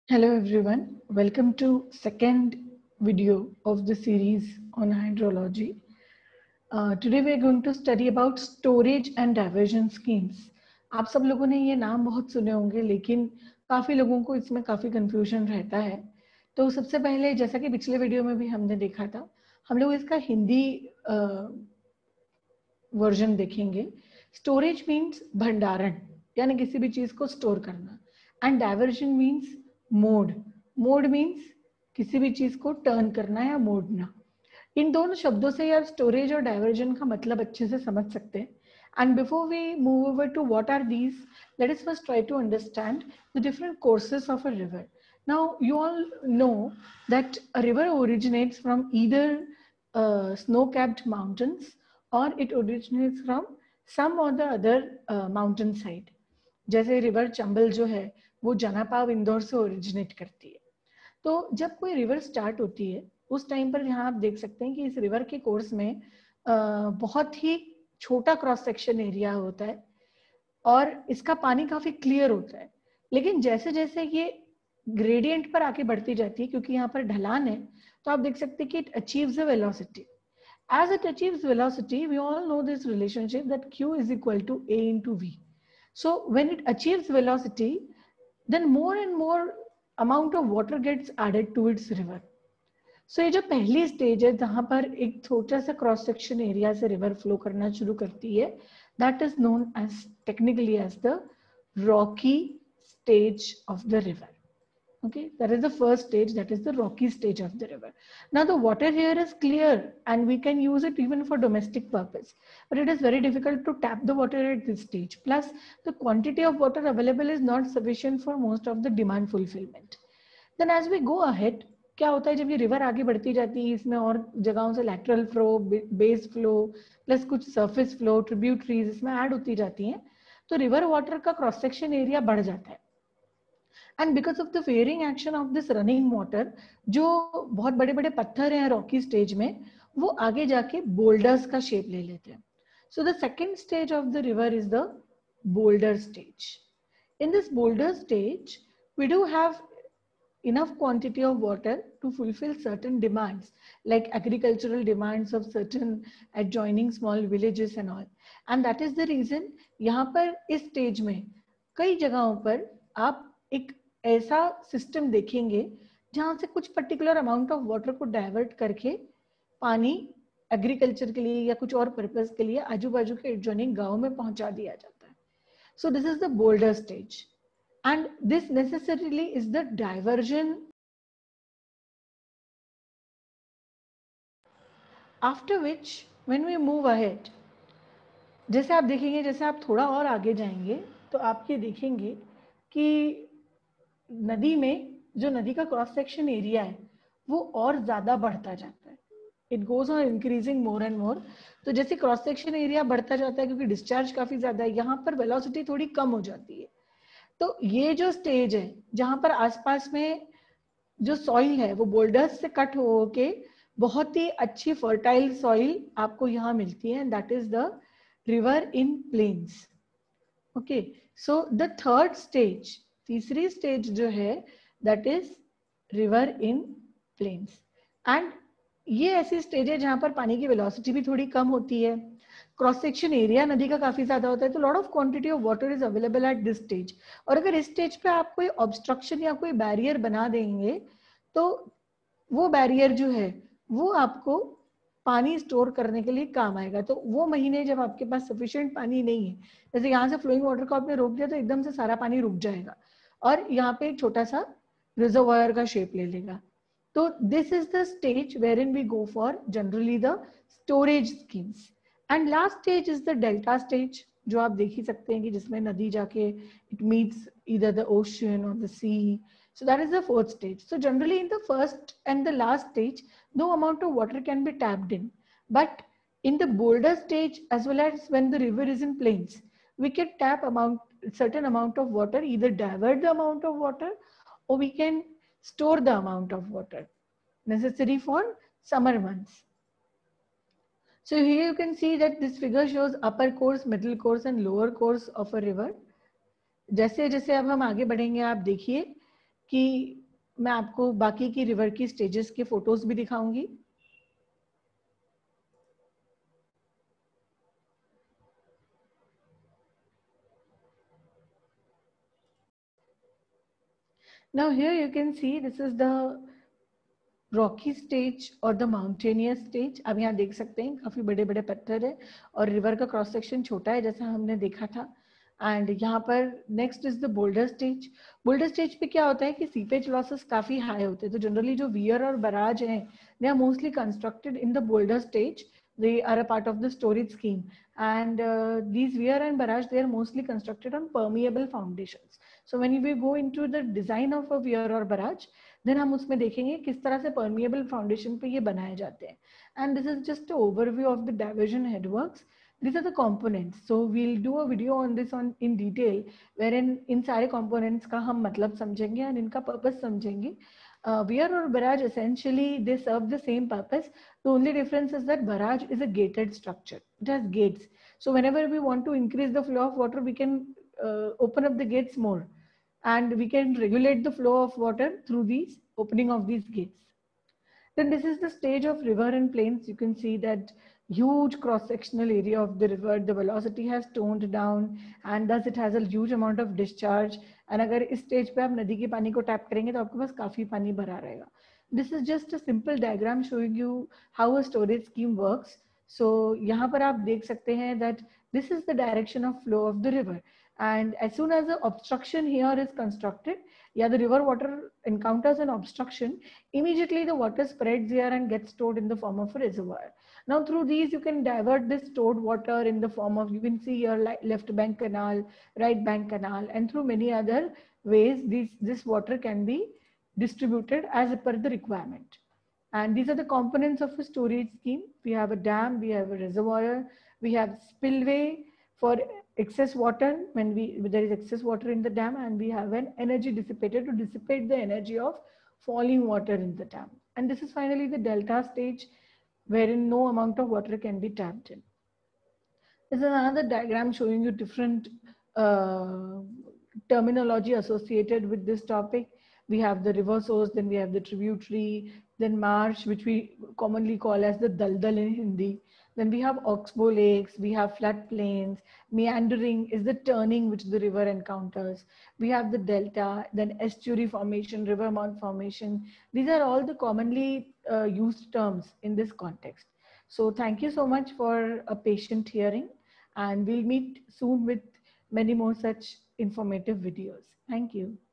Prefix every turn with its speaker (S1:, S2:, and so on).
S1: Hello everyone, welcome to second video of the series on hydrology. Today we are going to study about storage and diversion schemes. आप सब लोगों ने ये नाम बहुत सुने होंगे लेकिन काफ़ी लोगों को इसमें काफ़ी कंफ्यूजन रहता है। तो सबसे पहले जैसा कि पिछले वीडियो में भी हमने देखा था, हम लोग इसका हिंदी वर्जन देखेंगे। स्टोरेज मीन्स भंडारण, यानी किसी भी चीज़ को स्टोर करना, and diversion means mode. Mode means किसी भी चीज़ को टर्न करना या मोड़ना। इन दोनों शब्दों से यार स्टोरेज और डाइवर्जन का मतलब अच्छे से समझ सकते हैं। And before we move over to what are these, let us first try to understand the different courses of a river. Now you all know that a river originates from either snow-capped mountains or it originates from some or the other mountain side. जैसे river Chambal जो है वो जनापाव इंदौर से originate करती है। तो जब कोई रिवर स्टार्ट होती है उस टाइम पर यहाँ आप देख सकते हैं कि इस रिवर के कोर्स में बहुत ही छोटा क्रॉस सेक्शन एरिया होता है और इसका पानी काफी क्लियर होता है। लेकिन जैसे जैसे ये ग्रेडियंट पर आके बढ़ती जाती है, क्योंकि यहाँ पर ढलान है, तो आप देख सकते हैं कि it achieves a velocity. As it achieves velocity, we all know this relationship that Q is equal to A into V. So when it achieves velocity, then more and more amount of water gets added to its river. So ये जो पहली stage है जहां पर एक छोटा सा cross section area से रिवर फ्लो करना शुरू करती है, that is known as technically as the rocky stage of the river. Okay, that is the first stage, that is the rocky stage of the river. Now the water here is clear and we can use it even for domestic purpose, but it is very difficult to tap the water at this stage. Plus the quantity of water available is not sufficient for most of the demand fulfillment. Then as we go ahead, क्या होता है जब ये river आगे बढ़ती जाती है, इसमें और जगहों से lateral flow, base flow plus कुछ सरफेस फ्लो, ट्रिब्यूटरीज इसमें ऐड होती जाती हैं, तो रिवर वाटर का क्रॉस सेक्शन एरिया बढ़ जाता है. And because of the wearing action of this running water, जो बहुत बड़े बड़े पत्थर हैं रॉकी स्टेज में, वो आगे जाके बोल्डर्स का शेप ले लेते हैं. So the second stage of the river is the boulder stage. In this boulder stage, we do have enough quantity of water to fulfill certain demands, like agricultural demands of certain adjoining small villages and all. And that is the reason यहाँ पर इस stage में कई जगहों पर आप एक ऐसा system देखेंगे जहाँ से कुछ particular amount of water को divert करके पानी agriculture के लिए या कुछ और purpose के लिए आजू बाजू के adjoining गाँव में पहुँचा दिया जाता है. So this is the boulder stage, and this necessarily is the diversion. After which, when we move ahead, जैसे आप देखेंगे, जैसे आप थोड़ा और आगे जाएंगे तो आप ये देखेंगे कि नदी में जो नदी का क्रॉस सेक्शन एरिया है वो और ज्यादा बढ़ता जाता है. It goes on increasing more and more. तो जैसे क्रॉस सेक्शन एरिया बढ़ता जाता है, क्योंकि डिस्चार्ज काफी ज्यादा है, यहाँ पर वेलोसिटी थोड़ी कम हो जाती है. तो ये जो स्टेज है जहां पर आसपास में जो सॉइल है वो बोल्डर्स से कट हो के बहुत ही अच्छी फर्टाइल सॉइल आपको यहाँ मिलती है, that is the river in plains. Okay, so the third stage, तीसरी स्टेज जो है, that is river in plains. And ये ऐसी स्टेज है जहां पर पानी की वेलोसिटी भी थोड़ी कम होती है, क्रॉस सेक्शन एरिया नदी का काफी ज्यादा होता है, तो lot of quantity of water is available at this stage. और अगर इस स्टेज पे आप कोई ऑब्स्ट्रक्शन या कोई बैरियर बना देंगे तो वो बैरियर जो है वो आपको पानी स्टोर करने के लिए काम आएगा. तो वो महीने जब आपके पास सफिशिएंट पानी नहीं है, जैसे यहाँ से फ्लोइंग वाटर को आपने रोक दिया तो एकदम से सारा पानी रुक जाएगा और यहाँ पे एक छोटा सा रिजर्वायर का शेप ले लेगा. तो this is the stage wherein we go for generally the storage schemes. And last stage is the delta stage, जो आप देख ही सकते हैं कि जिसमें नदी जाके it meets either the ocean or the sea. So that is the fourth stage. So generally in the first and the last stage, no amount of water can be tapped in. But in the boulder stage, as well as when the river is in plains, we can tap certain amount of water, either divert the amount of water or we can store the amount of water necessary for summer months. So here you can see that this figure shows upper course, middle course and lower course of a river. जैसे जैसे अब हम आगे बढ़ेंगे आप देखिए कि मैं आपको बाकी की रिवर की स्टेजेस के फोटोज भी दिखाऊंगी। Now here you can see this is the rocky stage or the mountainous stage. अब यहाँ देख सकते हैं काफी बड़े बड़े पत्थर है और रिवर का क्रॉस सेक्शन छोटा है जैसा हमने देखा था। एंड यहाँ पर next is the boulder stage. Boulder stage पे क्या होता है कि सीपेज लॉसेस काफी हाई होते हैं, तो जनरली जो वियर और बराज हैं they are mostly constructed in the boulder stage, they are a part of the storage scheme, and these weir and barrage, they are mostly constructed on permeable foundations. So when we go into the design of a weir or barrage, then हम उसमें देखेंगे किस तरह से permeable foundation पे ये बनाए जाते हैं। And this is just an overview of the diversion headworks. These are the components. So we'll do a video on this on in detail, wherein इन सारे components का हम मतलब समझेंगे and इनका purpose समझेंगे। Weir or barrage, essentially they serve the same purpose. The only difference is that barrage is a gated structure. It has gates. So whenever we want to increase the flow of water, we can open up the gates more, and we can regulate the flow of water through these opening of these gates. Then this is the stage of river and plains. You can see that huge cross-sectional area of the river. The velocity has toned down, and thus it has a huge amount of discharge. And अगर इस stage पे आप नदी के पानी को tap करेंगे तो आपके पास काफी पानी भरा रहेगा. This is just a simple diagram showing you how a storage scheme works. So यहाँ पर आप देख सकते हैं that this is the direction of flow of the river. And as soon as the obstruction here is constructed, yeah, the river water encounters an obstruction, immediately the water spreads here and gets stored in the form of a reservoir. Now through these you can divert this stored water in the form of, you can see here, like left bank canal, right bank canal, and through many other ways this water can be distributed as per the requirement. And these are the components of a storage scheme. We have a dam, we have a reservoir, we have spillway for excess water when there is excess water in the dam, and we have an energy dissipator to dissipate the energy of falling water in the dam. And this is finally the delta stage, wherein no amount of water can be tapped in. This is another diagram showing you different terminology associated with this topic. We have the river source, then we have the tributary, then marsh, which we commonly call as the daldal in Hindi. Then we have oxbow lakes, we have floodplains. Meandering is the turning which the river encounters. We have the delta, then estuary formation, river mouth formation. These are all the commonly used terms in this context. So thank you so much for a patient hearing, and we'll meet soon with many more such informative videos. Thank you.